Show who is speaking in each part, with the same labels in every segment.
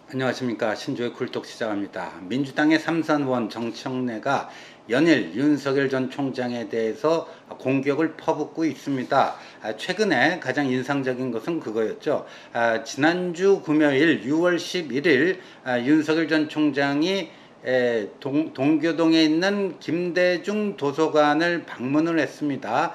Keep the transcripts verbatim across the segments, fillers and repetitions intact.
Speaker 1: 안녕하십니까. 신조의 굴뚝 시작합니다. 민주당의 삼선의원 정청래가 연일 윤석열 전 총장에 대해서 공격을 퍼붓고 있습니다. 최근에 가장 인상적인 것은 그거였죠. 지난주 금요일 유월 십일일 윤석열 전 총장이 동, 동교동에 있는 김대중 도서관을 방문을 했습니다.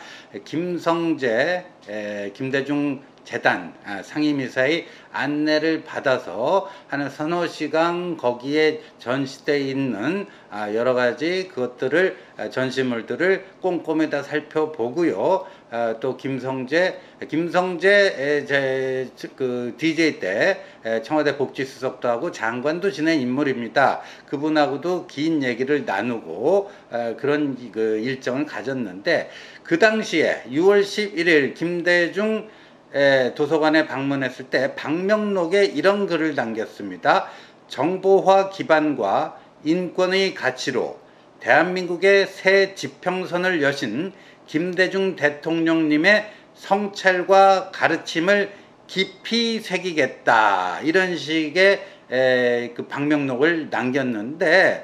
Speaker 1: 김성재 김대중 재단 상임이사의 안내를 받아서 한 서너 시간 거기에 전시되어 있는 여러 가지 그것들을 전시물들을 꼼꼼히 다 살펴보고요. 또 김성재 김성재 제 그 디제이 때 청와대 복지수석도 하고 장관도 지낸 인물입니다. 그분하고도 긴 얘기를 나누고 그런 그 일정을 가졌는데, 그 당시에 유월 십일일 김대중 도서관에 방문했을 때 방명록에 이런 글을 남겼습니다. 정보화 기반과 인권의 가치로 대한민국의 새 지평선을 여신 김대중 대통령님의 성찰과 가르침을 깊이 새기겠다, 이런 식의 그 방명록을 남겼는데,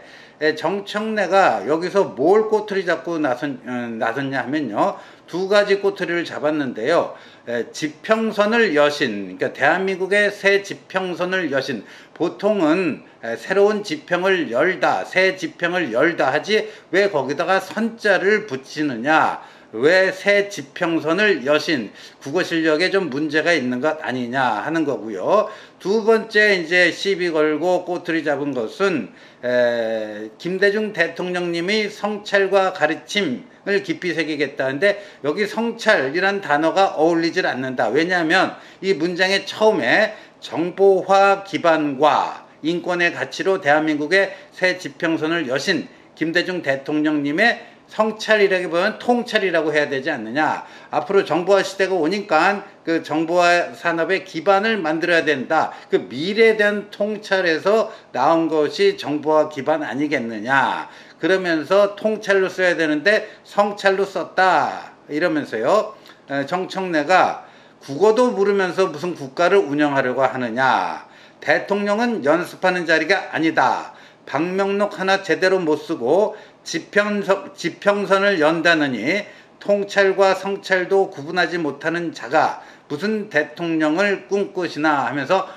Speaker 1: 정청래가 여기서 뭘 꼬투리 잡고 나선, 어, 나섰냐 하면요, 두 가지 꼬투리를 잡았는데요. 지평선을 여신, 그러니까 대한민국의 새 지평선을 여신, 보통은 새로운 지평을 열다, 새 지평을 열다 하지 왜 거기다가 선자를 붙이느냐, 왜 새 지평선을 여신, 국어 실력에 좀 문제가 있는 것 아니냐 하는 거고요. 두 번째 이제 시비 걸고 꼬투리 잡은 것은 에, 김대중 대통령님의 성찰과 가르침을 깊이 새기겠다는데, 여기 성찰이란 단어가 어울리질 않는다. 왜냐하면 이 문장의 처음에 정보화 기반과 인권의 가치로 대한민국의 새 지평선을 여신 김대중 대통령님의 성찰이라기보다는 통찰이라고 해야 되지 않느냐. 앞으로 정보화 시대가 오니까 그 정보화 산업의 기반을 만들어야 된다. 그 미래에 대한 통찰에서 나온 것이 정보화 기반 아니겠느냐. 그러면서 통찰로 써야 되는데 성찰로 썼다, 이러면서요, 정청래가 국어도 모르면서 무슨 국가를 운영하려고 하느냐. 대통령은 연습하는 자리가 아니다. 방명록 하나 제대로 못 쓰고 지평선, 지평선을 연다느니 통찰과 성찰도 구분하지 못하는 자가 무슨 대통령을 꿈꾸시나 하면서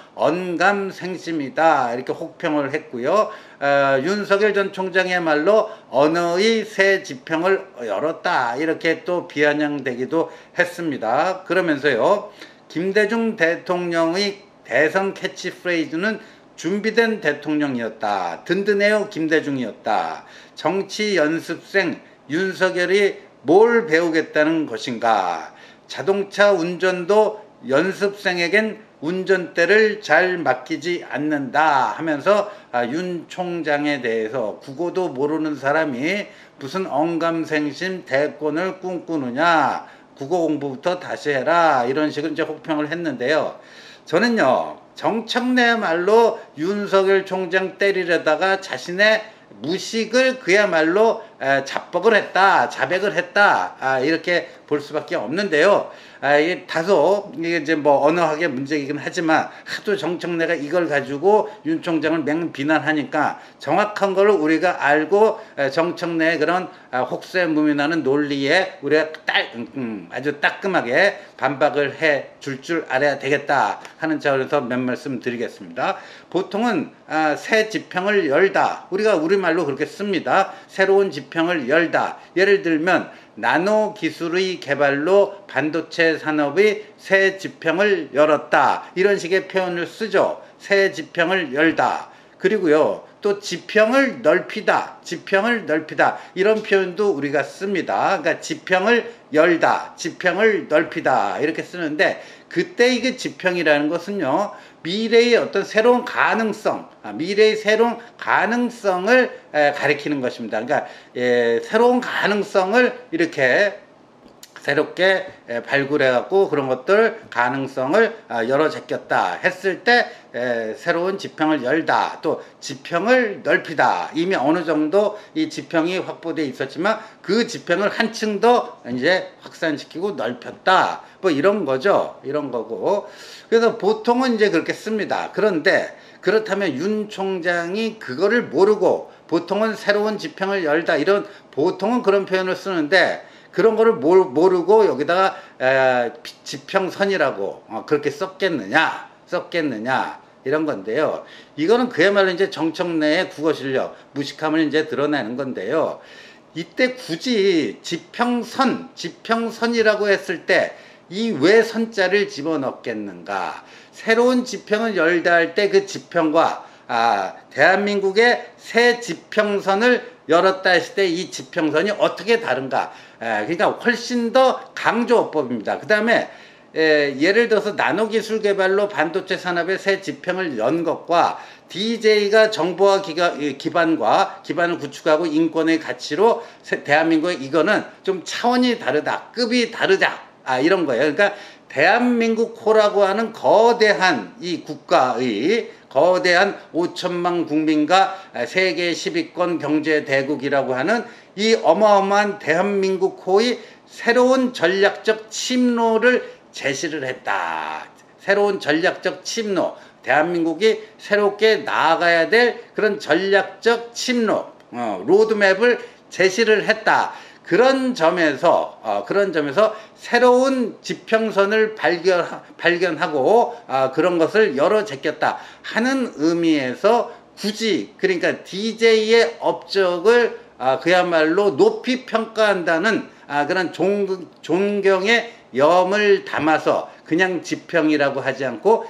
Speaker 1: 언감생심이다, 이렇게 혹평을 했고요. 어, 윤석열 전 총장의 말로 언어의 새 지평을 열었다, 이렇게 또 비아냥되기도 했습니다. 그러면서요, 김대중 대통령의 대선 캐치프레이즈는 준비된 대통령이었다. 든든해요 김대중이었다. 정치 연습생 윤석열이 뭘 배우겠다는 것인가. 자동차 운전도 연습생에겐 운전대를 잘 맡기지 않는다 하면서 아, 윤 총장에 대해서 국어도 모르는 사람이 무슨 언감생심 대권을 꿈꾸느냐, 국어 공부부터 다시 해라, 이런 식으로 이제 혹평을 했는데요. 저는요, 정청래 말로 윤석열 총장 때리려다가 자신의 무식을 그야말로 자뻑을 했다, 자백을 했다, 아, 이렇게 볼 수밖에 없는데요. 아, 이게 다소 이게 이제 뭐 언어학의 문제이긴 하지만 하도 정청래가 이걸 가지고 윤 총장을 맹 비난하니까 정확한 걸 우리가 알고 정청래의 그런 혹세무민하는 논리에 우리가 딸, 음, 아주 따끔하게 반박을 해 줄 줄 알아야 되겠다 하는 차원에서 몇 말씀 드리겠습니다. 보통은 아, 새 지평을 열다, 우리가 우리말로 그렇게 씁니다. 새로운 지평을 열다. 예를 들면 나노 기술의 개발로 반도체 산업의 새 지평을 열었다, 이런 식의 표현을 쓰죠. 새 지평을 열다. 그리고요, 또 지평을 넓히다, 지평을 넓히다, 이런 표현도 우리가 씁니다. 그러니까 지평을 열다, 지평을 넓히다, 이렇게 쓰는데, 그때 이게 지평이라는 것은요, 미래의 어떤 새로운 가능성, 미래의 새로운 가능성을 가리키는 것입니다. 그러니까 예, 새로운 가능성을 이렇게 새롭게 발굴해갖고 그런 것들 가능성을 열어 제꼈다 했을 때 새로운 지평을 열다, 또 지평을 넓히다. 이미 어느 정도 이 지평이 확보되어 있었지만 그 지평을 한층 더 이제 확산시키고 넓혔다, 뭐 이런 거죠. 이런 거고. 그래서 보통은 이제 그렇게 씁니다. 그런데 그렇다면 윤 총장이 그거를 모르고 보통은 새로운 지평을 열다 이런 보통은 그런 표현을 쓰는데 그런 거를 모르고 여기다가 에, 지평선이라고 어, 그렇게 썼겠느냐 썼겠느냐 이런 건데요. 이거는 그야말로 이제 정청래의 국어 실력 무식함을 이제 드러내는 건데요. 이때 굳이 지평선 지평선이라고 했을 때 이 왜 선자를 집어넣겠는가? 새로운 지평을 열다 할 때 그 지평과 아, 대한민국의 새 지평선을 열었다 했을 때 이 지평선이 어떻게 다른가? 에, 그러니까 훨씬 더 강조어법입니다. 그 다음에 예를 들어서 나노기술 개발로 반도체 산업의 새 지평을 연 것과 디제이가 정보화 기가, 기반과 기반을 구축하고 인권의 가치로 대한민국의 이거는 좀 차원이 다르다, 급이 다르다. 아, 이런 거예요. 그러니까 대한민국 호라고 하는 거대한 이 국가의 거대한 오천만 국민과 세계 십 위권 경제 대국이라고 하는 이 어마어마한 대한민국 호의 새로운 전략적 침노를 제시를 했다. 새로운 전략적 침노. 대한민국이 새롭게 나아가야 될 그런 전략적 침노, 어, 로드맵을 제시를 했다. 그런 점에서 어, 그런 점에서 새로운 지평선을 발견 발견하고 어, 그런 것을 열어 제꼈다 하는 의미에서 굳이 그러니까 디제이의 업적을 어, 그야말로 높이 평가한다는 아, 그런 종, 존경의 염을 담아서 그냥 지평이라고 하지 않고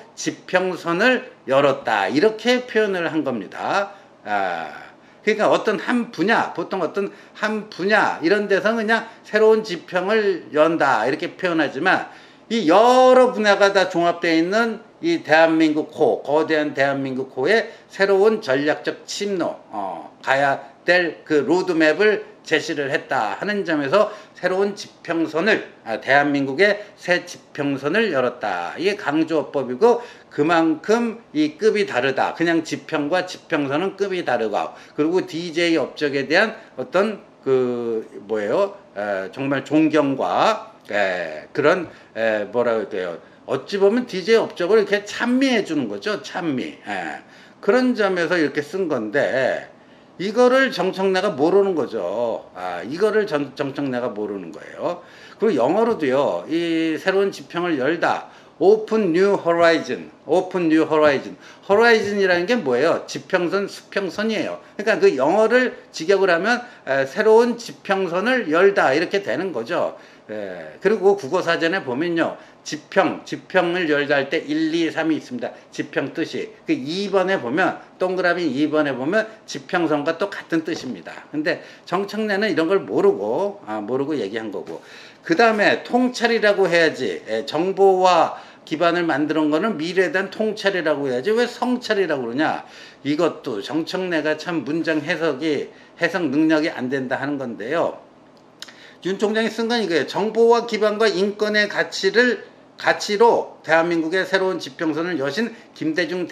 Speaker 1: 지평선을 열었다 이렇게 표현을 한 겁니다. 아. 그러니까 어떤 한 분야, 보통 어떤 한 분야 이런 데서 그냥 새로운 지평을 연다 이렇게 표현하지만 이 여러 분야가 다 종합되어 있는 이 대한민국 호, 거대한 대한민국 호의 새로운 전략적 침노, 어, 가야 될 그 로드맵을 제시를 했다 하는 점에서 새로운 지평선을 아, 대한민국의 새 지평선을 열었다. 이게 강조어법이고 그만큼 이 급이 다르다. 그냥 지평과 지평선은 급이 다르고 그리고 디제이 업적에 대한 어떤 그 뭐예요? 에, 정말 존경과 에, 그런 에, 뭐라 그래요? 어찌 보면 디제이 업적을 이렇게 찬미해 주는 거죠. 찬미. 에. 그런 점에서 이렇게 쓴 건데 이거를 정청래가 모르는 거죠. 아, 이거를 정, 정청래가 모르는 거예요. 그리고 영어로도요, 이 새로운 지평을 열다. Open New Horizon, Open New Horizon. Horizon이라는 게 뭐예요? 지평선, 수평선이에요. 그러니까 그 영어를 직역을 하면 에, 새로운 지평선을 열다 이렇게 되는 거죠. 에, 그리고 국어사전에 보면요. 지평, 지평을 열다 할 때 일, 이, 삼이 있습니다. 지평 뜻이. 그 이 번에 보면, 동그라미 이 번에 보면 지평선과 또 같은 뜻입니다. 근데 정청래는 이런 걸 모르고, 아, 모르고 얘기한 거고. 그 다음에 통찰이라고 해야지. 에, 정보와 기반을 만드는 거는 미래에 대한 통찰이라고 해야지. 왜 성찰이라고 그러냐? 이것도 정청래가 참 문장 해석이, 해석 능력이 안 된다 하는 건데요. 윤 총장이 쓴 건 이거예요. 정보와 기반과 인권의 가치를 가치로 대한민국의 새로운 지평선을 여신 김대중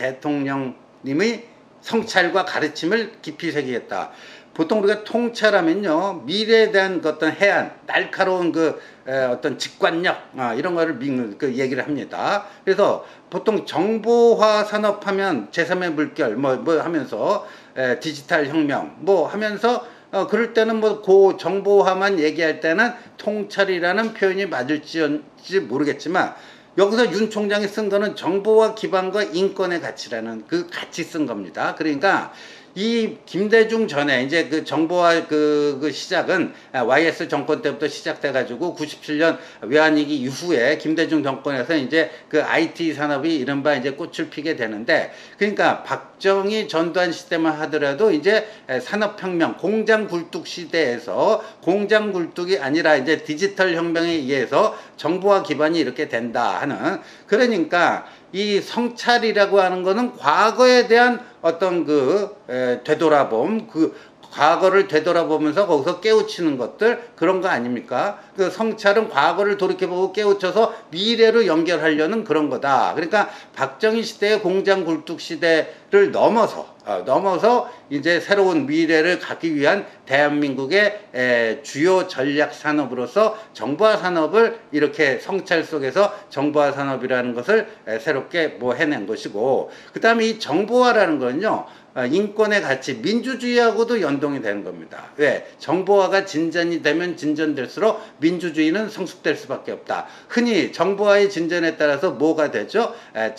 Speaker 1: 대통령님의 성찰과 가르침을 깊이 새기겠다. 보통 우리가 통찰하면요, 미래에 대한 그 어떤 해안, 날카로운 그 에, 어떤 직관력 아, 이런 거를 믿는 그 얘기를 합니다. 그래서 보통 정보화 산업하면 제삼의 물결 뭐, 뭐 하면서 에, 디지털 혁명 뭐 하면서 어, 그럴 때는 뭐, 고 정보화만 얘기할 때는 통찰이라는 표현이 맞을지 모르겠지만, 여기서 윤 총장이 쓴 거는 정보화 기반과 인권의 가치라는 그 같이 쓴 겁니다. 그러니까, 이 김대중 전에 이제 그 정보화 그, 그 시작은 와이에스 정권 때부터 시작돼가지고 구십칠 년 외환위기 이후에 김대중 정권에서 이제 그 아이티 산업이 이른바 이제 꽃을 피게 되는데 그러니까 박정희 전두환 시대만 하더라도 이제 산업혁명 공장 굴뚝 시대에서 공장 굴뚝이 아니라 이제 디지털 혁명에 의해서 정보화 기반이 이렇게 된다 하는 그러니까 이 성찰이라고 하는 거는 과거에 대한 어떤 그 에, 되돌아봄, 그 과거를 되돌아보면서 거기서 깨우치는 것들 그런 거 아닙니까? 그 성찰은 과거를 돌이켜보고 깨우쳐서 미래로 연결하려는 그런 거다. 그러니까 박정희 시대의 공장 굴뚝 시대를 넘어서 어, 넘어서 이제 새로운 미래를 갖기 위한 대한민국의 에, 주요 전략 산업으로서 정보화 산업을 이렇게 성찰 속에서 정보화 산업이라는 것을 에, 새롭게 뭐 해낸 것이고, 그 다음에 이 정보화라는 거는요, 인권의 가치, 민주주의하고도 연동이 되는 겁니다. 왜? 정보화가 진전이 되면 진전될수록 민주주의는 성숙될 수밖에 없다. 흔히 정보화의 진전에 따라서 뭐가 되죠?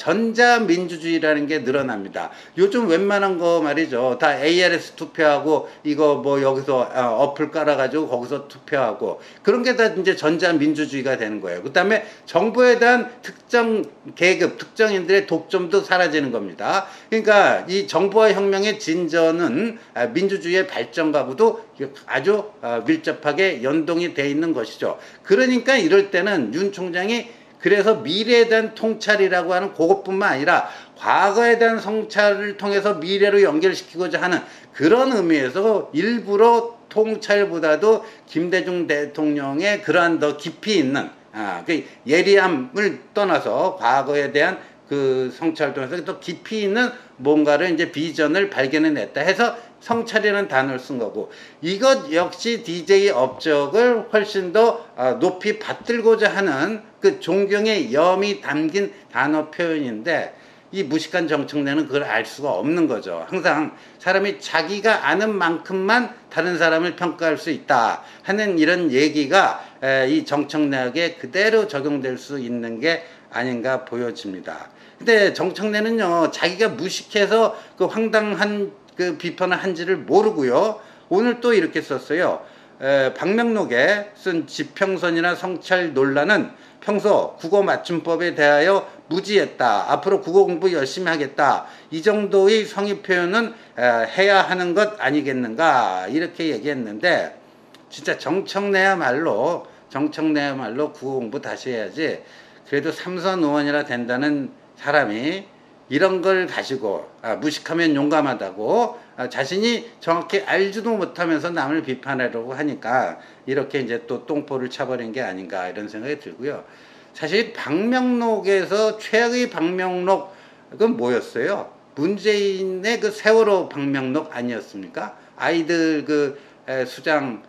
Speaker 1: 전자민주주의라는 게 늘어납니다. 요즘 웬만한 거 말이죠. 다 에이알에스 투표하고 이거 뭐 여기서 어플 깔아가지고 거기서 투표하고 그런 게 다 이제 전자민주주의가 되는 거예요. 그 다음에 정보에 대한 특정 계급, 특정인들의 독점도 사라지는 겁니다. 그러니까 이 정보화 혁명 혁명의 진전은 민주주의의 발전과도 아주 밀접하게 연동이 되어 있는 것이죠. 그러니까 이럴 때는 윤 총장이 그래서 미래에 대한 통찰이라고 하는 그것뿐만 아니라 과거에 대한 성찰을 통해서 미래로 연결시키고자 하는 그런 의미에서 일부러 통찰보다도 김대중 대통령의 그러한 더 깊이 있는 아, 그 예리함을 떠나서 과거에 대한 그 성찰을 통해서 또 깊이 있는 뭔가를 이제 비전을 발견해냈다 해서 성찰이라는 단어를 쓴 거고, 이것 역시 디제이 업적을 훨씬 더 높이 받들고자 하는 그 존경의 염이 담긴 단어 표현인데, 이 무식한 정청래는 그걸 알 수가 없는 거죠. 항상 사람이 자기가 아는 만큼만 다른 사람을 평가할 수 있다 하는 이런 얘기가 이 정청래에게 그대로 적용될 수 있는 게 아닌가 보여집니다. 근데 정청래는요, 자기가 무식해서 그 황당한 그 비판을 한지를 모르고요, 오늘 또 이렇게 썼어요. 에, 박명록에 쓴 지평선이나 성찰 논란은 평소 국어 맞춤법에 대하여 무지했다. 앞으로 국어 공부 열심히 하겠다. 이 정도의 성의 표현은 에, 해야 하는 것 아니겠는가, 이렇게 얘기했는데, 진짜 정청래야말로 정청래야말로 국어 공부 다시 해야지. 그래도 삼선 의원이라 된다는 사람이 이런 걸 가지고 아, 무식하면 용감하다고 아, 자신이 정확히 알지도 못하면서 남을 비판하려고 하니까 이렇게 이제 또 똥포를 차버린 게 아닌가, 이런 생각이 들고요. 사실 박명록에서 최악의 박명록은 뭐였어요? 문재인의 그 세월호 박명록 아니었습니까? 아이들 그 에, 수장된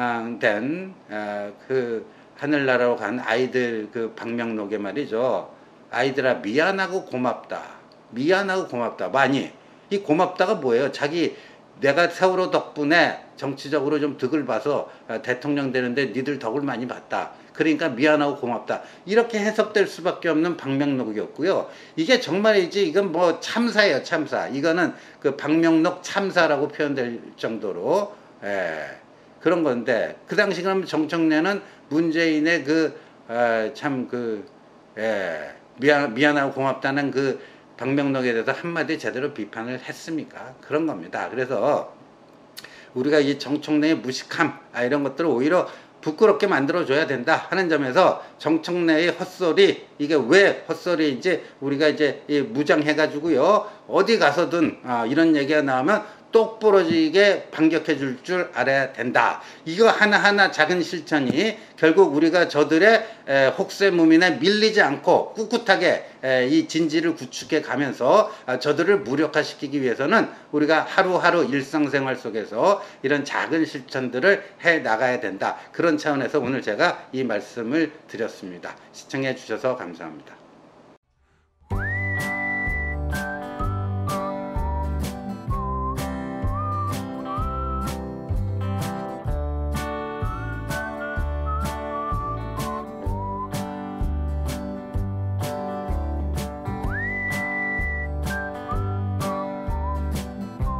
Speaker 1: 아, 그 하늘나라로 간 아이들 그 박명록에 말이죠. 아이들아 미안하고 고맙다. 미안하고 고맙다. 많이. 이 고맙다가 뭐예요? 자기 내가 세월호 덕분에 정치적으로 좀 득을 봐서 대통령 되는데 니들 덕을 많이 봤다. 그러니까 미안하고 고맙다. 이렇게 해석될 수밖에 없는 박명록이었고요. 이게 정말이지 이건 뭐 참사예요. 참사. 이거는 그 박명록 참사라고 표현될 정도로 예, 그런 건데, 그 당시 그럼 정청래는 문재인의 그 참 그 예, 미안, 미안하고 고맙다는 그 박명록에 대해서 한마디 제대로 비판을 했습니까? 그런 겁니다. 그래서 우리가 이 정청래의 무식함, 아, 이런 것들을 오히려 부끄럽게 만들어줘야 된다 하는 점에서 정청래의 헛소리, 이게 왜 헛소리인지 우리가 이제 무장해가지고요, 어디 가서든 아, 이런 얘기가 나오면 똑부러지게 반격해 줄 줄 알아야 된다. 이거 하나하나 작은 실천이 결국 우리가 저들의 에, 혹세무민에 밀리지 않고 꿋꿋하게 에, 이 진지를 구축해 가면서 아, 저들을 무력화시키기 위해서는 우리가 하루하루 일상생활 속에서 이런 작은 실천들을 해 나가야 된다. 그런 차원에서 오늘 제가 이 말씀을 드렸습니다. 시청해 주셔서 감사합니다.